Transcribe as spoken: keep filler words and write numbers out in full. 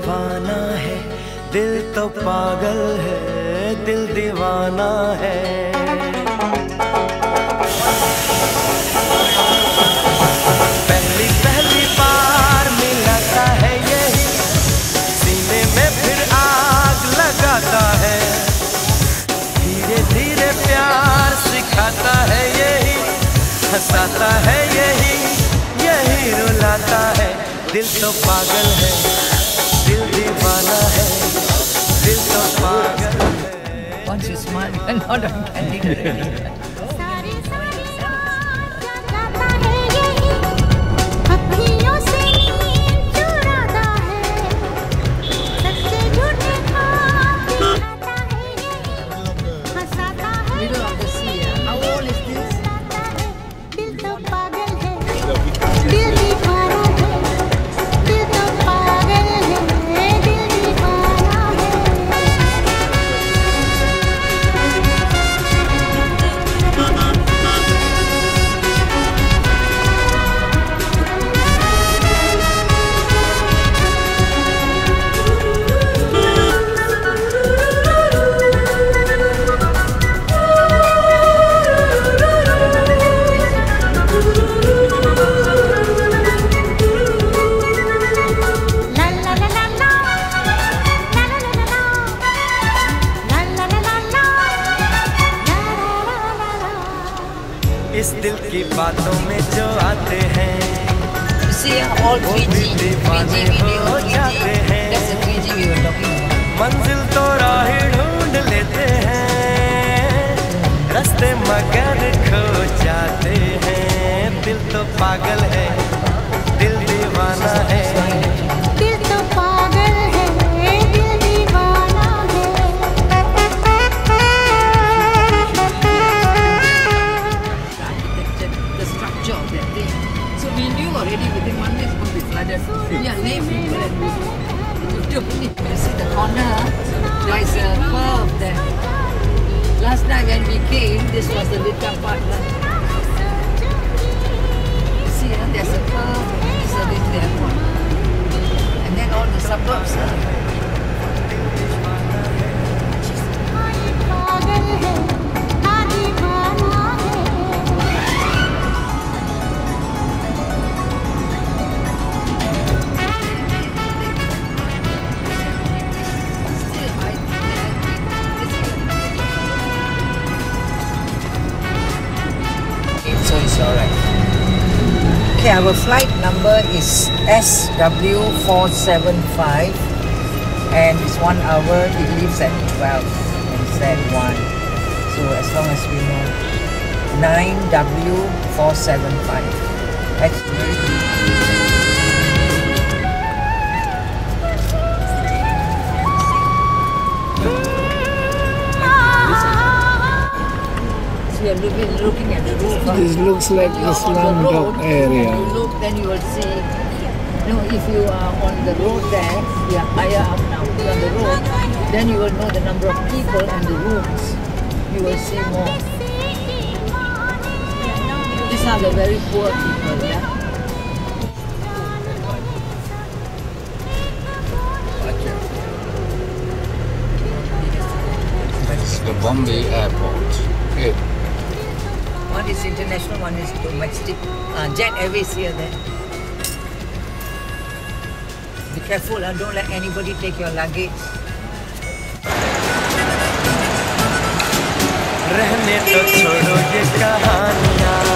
दीवाना है, दिल तो पागल है, दिल दीवाना है। पहली पहली बार मिलाता है यही, सीने में फिर आग लगाता है। धीरे धीरे प्यार सिखाता है यही, हंसाता है यही, यही रुलाता है। दिल तो पागल है, दिल दीवाना है, दिल तो पागल है। Once you smile, you're not on candid already. इस दिल की बातों में जो आते हैं, See, all three G, three G video, जाते हैं। That's the three G we were talking about. मंजिल तो राह ढूंढ लेते हैं, रास्ते मगर खो जाते हैं। दिल तो पागल है, दिल दीवाना है। दिल तो पागल है, दिल दीवाना है। The structure of that thing. So we knew already within one day it's going to be flooded. Yeah, lay people and we you see the corner, there is a curve there. Last night when we came, this was the lit up part. See, uh, there's a curve, this is a little airport. And then all the suburbs. Uh, पागल है, हाँ दीवाना है। So it's alright. Okay, our flight number is S W four seven five and it's one hour, it leaves at twelve and it's at one. So as long as we know, nine W four seven five. We are looking, looking at the roof. This looks like the slum dog area. If you look, then you will see. No, if you are on the road there, we are higher up now. If you are on the road, then you will know the number of people and the rooms. You will see more. These are the very poor people, yeah. That's the Bombay airport. Okay. One is international, one is domestic. Uh, Jet Airways here then. Be careful, uh, don't let anybody take your luggage. रहने तो छोड़ो ये कहानियाँ,